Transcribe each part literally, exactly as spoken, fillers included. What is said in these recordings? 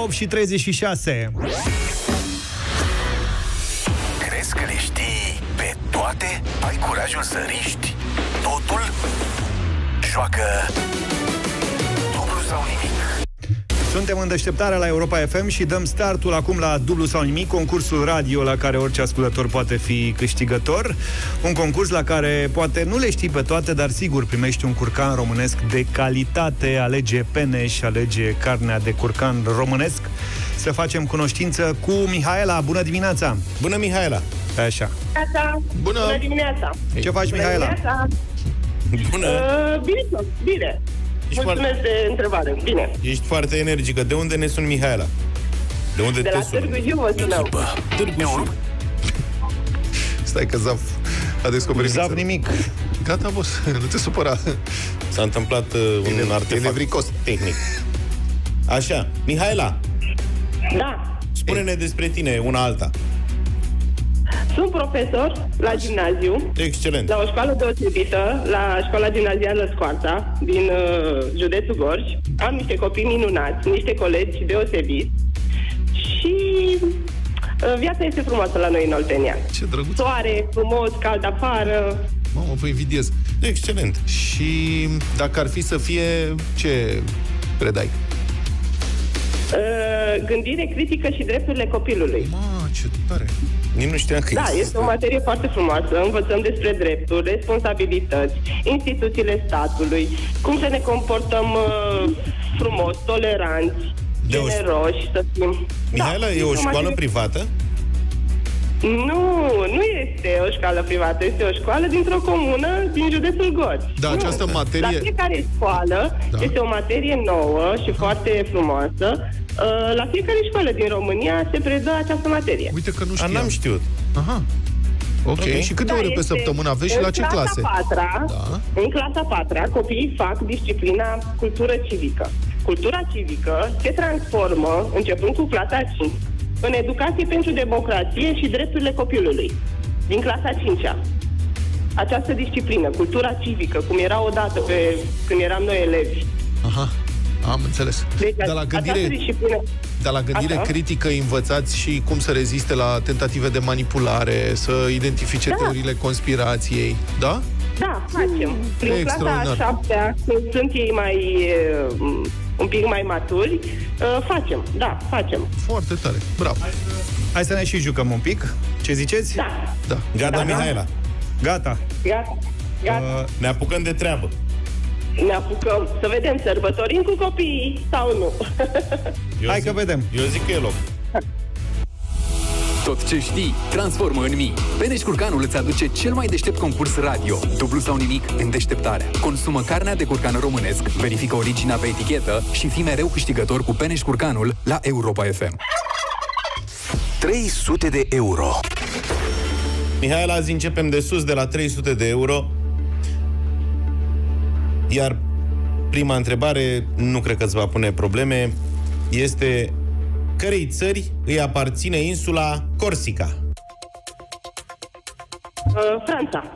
opt și treizeci și șase. Crezi că le știi pe toate? Ai curajul să riști totul? Joacă dublu sau nimic. Suntem în deșteptarea la Europa F M și dăm startul acum la dublu sau nimic, concursul radio la care orice ascultător poate fi câștigător. Un concurs la care poate nu le știi pe toate, dar sigur primești un curcan românesc de calitate. Alege pene și alege carnea de curcan românesc. Să facem cunoștință cu Mihaela. Bună dimineața! Bună, Mihaela! Așa. Bună! Bună dimineața! Ce faci, Bună Mihaela? dimineața. Bună! Uh, bine, bine. Ești Mulțumesc foarte... de întrebare. Bine. Ești foarte energică. De unde ne suni, Mihaela? De unde de te la sună? Târgu Jiu vă sunăm. Târgu Jiu. Stai că Zaf a descoperit. Zaf nimic. Gata, boss, nu te supăra. S-a întâmplat uh, un e artefact nevricos tehnic. Așa, Mihaela, Da. spune-ne despre tine, una alta. Sunt profesor la gimnaziu. Excelent. La o școală deosebită, la școala gimnazială Scoarța, din uh, județul Gorj. Am niște copii minunați, niște colegi deosebiți. Și uh, viața este frumoasă la noi în Oltenia. Ce drăguț. Soare, frumos, cald afară. Mamă, vă invidiez. Excelent. Și dacă ar fi să fie, ce predai? Uh, gândire critică și drepturile copilului. Ma, ce tare. Nici nu știam că Da, există. este o materie foarte frumoasă. Învățăm despre drepturi, responsabilități, instituțiile statului, cum să ne comportăm uh, frumos, toleranți, De o- generoși, să fim... Mihaela, Da, e o este școală materie- privată? Nu, nu este o școală privată, este o școală dintr-o comună din județul Gorj. Da, Nu. această materie- La fiecare școală Da. este o materie nouă și foarte frumoasă. Uh, La fiecare școală din România se predă această materie. Uite că nu A, știam. n-am știut. Aha. Ok, Ok. și câte Da, ore pe este săptămână aveți și în la ce clase? Clasa patra, Da. În clasa patra, copiii fac disciplina cultură civică. Cultura civică se transformă, începând cu clasa a cincea, în educație pentru democrație și drepturile copilului, din clasa a cincea. Această disciplină, cultura civică, cum era odată pe, când eram noi elevi. Aha, am înțeles. Deci, Dar la această gândire, disciplină... dar la gândire Așa. critică învățați și cum să reziste la tentative de manipulare, să identifice Da. teoriile conspirației, da? Da, facem. Prin clasa Extraordinar. a șaptea, când sunt ei mai... uh, un pic mai maturi, uh, facem. Da, facem. Foarte tare, bravo. Hai să ne și jucăm un pic. Ce ziceți? Da, Da. Gata, Da, da. Mihaela. Gata. gata. Gata. Uh, Ne apucăm de treabă. Ne apucăm să vedem, sărbătorim cu copiii sau nu? Eu Hai zic, că vedem. Eu zic că e loc. Tot ce știi, transformă în mii. Peneș Curcanul îți aduce cel mai deștept concurs radio. Dublu sau nimic în deșteptarea. Consumă carnea de curcan românesc, verifică originea pe etichetă și fii mereu câștigător cu Peneș Curcanul la Europa F M. trei sute de euro. Mihaela, azi începem de sus, de la trei sute de euro. Iar prima întrebare, nu cred că îți va pune probleme, este: cărei țări îi aparține insula Corsica? Uh, Franța.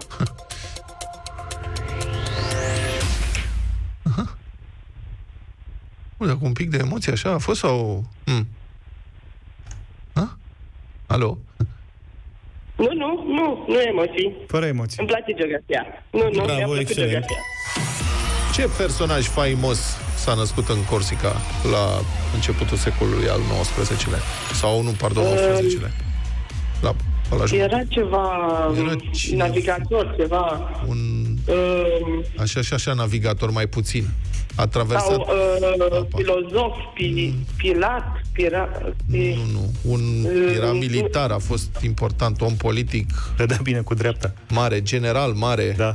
Bun, cu un pic de emoție așa a fost sau... Hmm. Ha? Alo? Nu, nu, nu, nu emoții. Fără emoții. Îmi place geografia. Nu, nu, Bravo, mi-a plăcut excelent. geografia. Ce personaj faimos s-a născut în Corsica la începutul secolului al nouăsprezecelea? Sau nu, pardon, optsprezecelea? La, la jumătate. Era ceva Era um, cineva. navigator, ceva... Un Um, așa și așa navigator mai puțin. A traversat... sau uh, apa. filozof, pi, pilat, pira, pi, Nu, nu. Un, era militar, a fost important, om politic Dădea bine cu dreapta. mare, general mare. Da.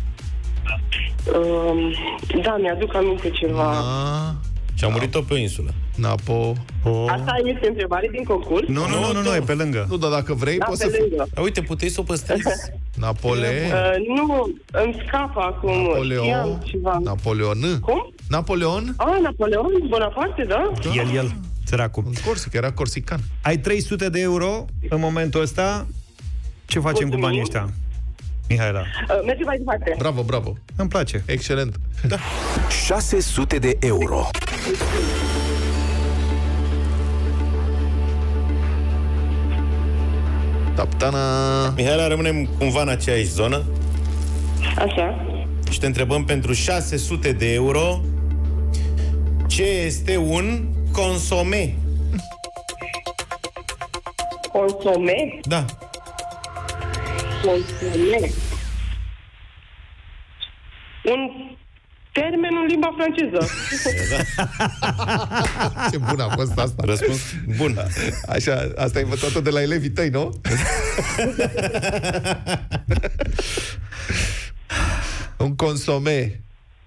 um, da, mi-aduc aminte ceva. Na, Și a murit tot pe o insulă. Napo... O... Asta este întrebare din concurs? Nu, nu, nu, nu, nu, e pe lângă. Nu, dar dacă vrei, Da, poți pe să fii... lângă. A, uite, puteai să o păstrezi. Napole... Uh, nu, îmi scapă acum. Știam Napoleon... ceva. Napoleon... Cum? Napoleon... Ah, Napoleon Bonaparte, da? El, el, săracul. În Corsica, era corsican. Ai trei sute de euro în momentul ăsta. Ce facem Mulțumim. cu banii ăștia, Mihaela? Uh, mergem mai departe. Bravo, bravo. Îmi place. Excelent. șase sute de euro. Taptana. Mihaela, rămânem cumva în aceeași zonă. Așa. Și te întrebăm pentru șase sute de euro ce este un consome. Consome? Da. Consome. Un termen în limba franceză. Ce bună a fost asta. Răspuns bun. Așa, asta ai învățat-o de la elevii tăi, nu? Un consome.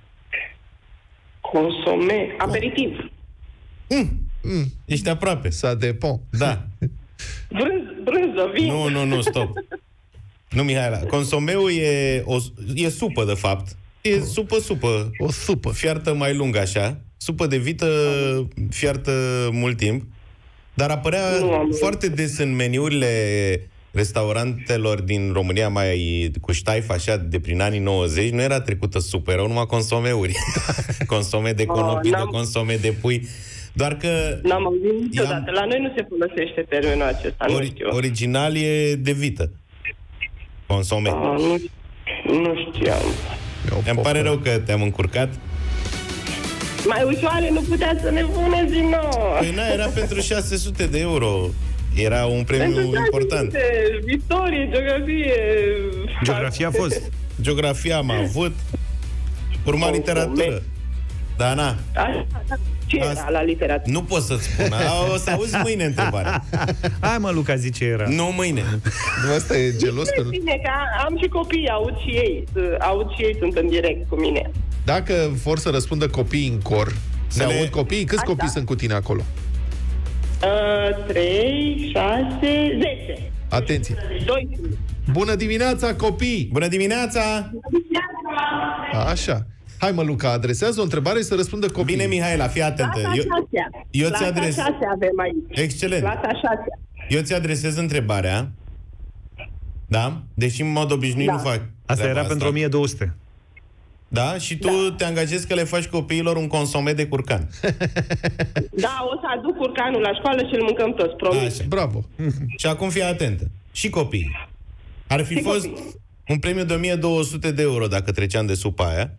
Consome. Aperitiv. Mm. Mm. Ești aproape. Ça dépend. Da. Brânz, brânză, vin. Nu, nu, nu, stop. Nu, Mihaela. Consomeul e, o, e supă, de fapt. E supă, supă. O supă. Fiartă mai lungă, așa. Supă de vită fiartă mult timp. Dar apărea foarte des în meniurile restaurantelor din România, mai cu ștaif, așa, de prin anii nouăzeci. Nu era trecută supă, erau numai consomeuri. Consome de conopidă, oh, consome de pui. Doar că... N-am auzit niciodată. La noi nu se folosește termenul acesta, ori, nu știu. Original e de vită. Consome. Ah, nu, nu știam. Îmi pare rău că te-am încurcat. Mai ușoare nu putea să ne puneți din nou. Păi na, era pentru șase sute de euro. Era un premiu important. Istorie, geografie... Geografia a fost. Geografia am avut. Urma literatură. Da, na. Ce era la literatură? Nu pot să-ți spun. O să auzi mâine întrebarea. Hai mă, Luca, zi ce era. Nu mâine. Nu, asta e gelos. Bine, că... bine, că am și copii, aud și ei. Aud și ei, sunt în direct cu mine. Dacă vor să răspundă copiii în cor, se le... aud copiii? Câți Așa. copii sunt cu tine acolo? Uh, trei, șase, zece. Atenție. Doi. Bună dimineața, copii! Bună dimineața! Așa. Hai mă, Luca, adresează o întrebare și să răspundă copiii. Bine, Mihaela, fii atentă. Clasa Eu, eu ți Clasa adres... șase avem aici. Excelent. Clasa șase. Eu ți adresez întrebarea. Da? Deși în mod obișnuit Da. nu fac. Asta era asta. pentru o mie două sute. Da? Și tu da. te angajezi că le faci copiilor un consome de curcan. Da, o să aduc curcanul la școală și îl mâncăm toți, promis. Așa. Bravo. Și acum fii atentă. Și copiii. Ar fi Și fost copii. un premiu de o mie două sute de euro dacă treceam de supa aia.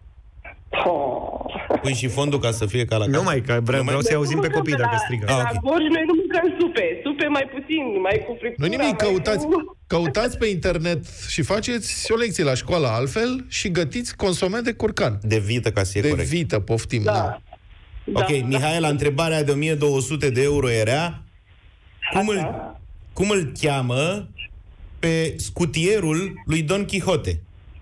Oh. Păi și fondul ca să fie ca la casă. Nu mai, că vreau, vreau să-i auzim pe copii dacă strigă. Ah, La okay. Gorj noi nu mâncăm supe. Supe mai puțin, mai cu friptura. Nu nimic, mai căutați, cu... căutați pe internet și faceți o lecție la școală altfel și gătiți consome de curcan. De vită, ca să fie De corect. vită, poftim. Da. Da. Da. Ok, Mihaela, întrebarea de o mie două sute de euro era cum îl, cum îl cheamă pe scutierul lui Don Quixote?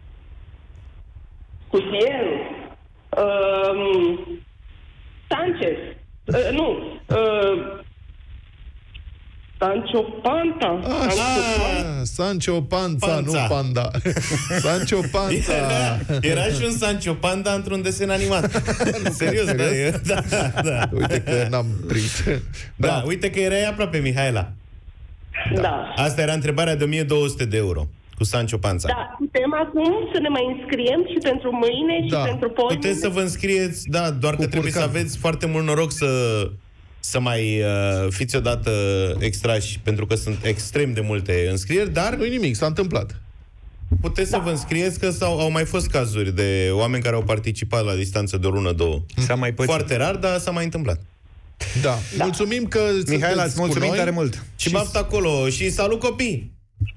Cutierul. Um, Sanchez. Uh, nu. Uh, Sancho Panza. Ah, Sancho Panza, Panza. nu Panda. Sancho Panza. Era, era și un Sancho Panda într-un desen animat. Serios, da, e, da, da. Uite că n-am prins. Da, da, uite că erai aproape, Mihaela. Da. da. Asta era întrebarea de o mie două sute de euro cu Sancho Panza. Da, putem acum să ne mai înscriem și pentru mâine și Da. pentru poimine. Puteți să vă înscrieți, da, doar Cu că trebuie curcan. să aveți foarte mult noroc să, să mai uh, fiți odată extrași, pentru că sunt extrem de multe înscrieri, dar Nu-i nimic, s-a întâmplat. puteți da. să vă înscrieți, că s-au, au mai fost cazuri de oameni care au participat la distanță de o lună, două. S-a mai pățit. Foarte rar, dar s-a mai întâmplat. Da. da. Mulțumim că Mihaela, sunteți îți cu mulțumim noi. tare mult. Și baftă acolo și salut copii!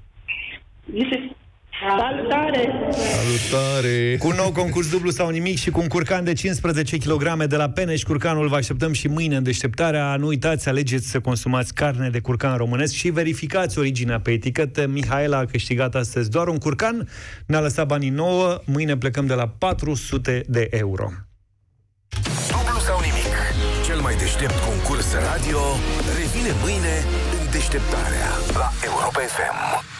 Salutare! Salutare! Cu un nou concurs dublu sau nimic și cu un curcan de cincisprezece kilograme de la Peneș Curcanul vă așteptăm și mâine în deșteptarea. Nu uitați, alegeți să consumați carne de curcan românesc și verificați originea pe etichetă. Mihaela a câștigat astăzi doar un curcan, ne-a lăsat banii nouă, mâine plecăm de la patru sute de euro. Dublu sau nimic. Cel mai deștept concurs radio revine mâine în deșteptarea la Europa F M.